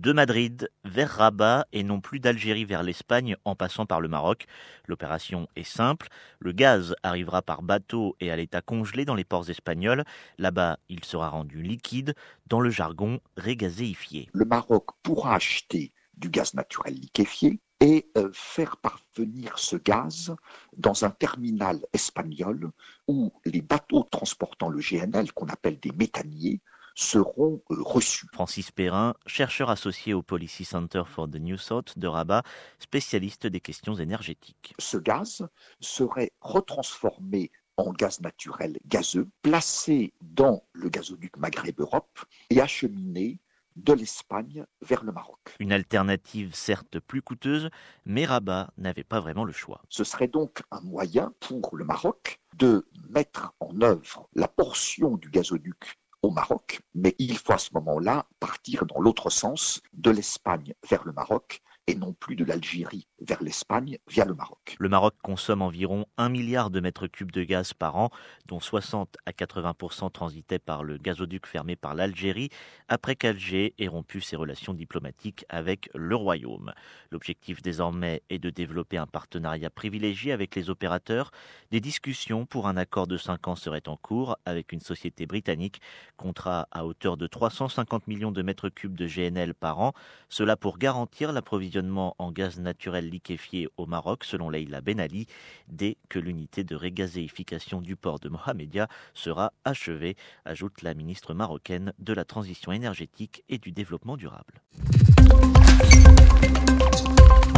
De Madrid vers Rabat et non plus d'Algérie vers l'Espagne en passant par le Maroc. L'opération est simple. Le gaz arrivera par bateau et à l'état congelé dans les ports espagnols. Là-bas, il sera rendu liquide, dans le jargon régazéifié. Le Maroc pourra acheter du gaz naturel liquéfié et faire parvenir ce gaz dans un terminal espagnol où les bateaux transportant le GNL, qu'on appelle des méthaniers, seront reçus. Francis Perrin, chercheur associé au Policy Center for the New Thought de Rabat, spécialiste des questions énergétiques. Ce gaz serait retransformé en gaz naturel gazeux, placé dans le gazoduc Maghreb-Europe et acheminé de l'Espagne vers le Maroc. Une alternative certes plus coûteuse, mais Rabat n'avait pas vraiment le choix. Ce serait donc un moyen pour le Maroc de mettre en œuvre la portion du gazoduc au Maroc, mais il faut à ce moment-là partir dans l'autre sens, de l'Espagne vers le Maroc, et non plus de l'Algérie vers l'Espagne via le Maroc. Le Maroc consomme environ 1 milliard de mètres cubes de gaz par an, dont 60 à 80% transitaient par le gazoduc fermé par l'Algérie, après qu'Alger ait rompu ses relations diplomatiques avec le Royaume. L'objectif désormais est de développer un partenariat privilégié avec les opérateurs. Des discussions pour un accord de 5 ans seraient en cours avec une société britannique, contrat à hauteur de 350 millions de mètres cubes de GNL par an, cela pour garantir l'approvisionnement en gaz naturel liquéfié au Maroc, selon Leïla Ben Ali, dès que l'unité de régazéification du port de Mohamedia sera achevée, ajoute la ministre marocaine de la Transition énergétique et du Développement durable.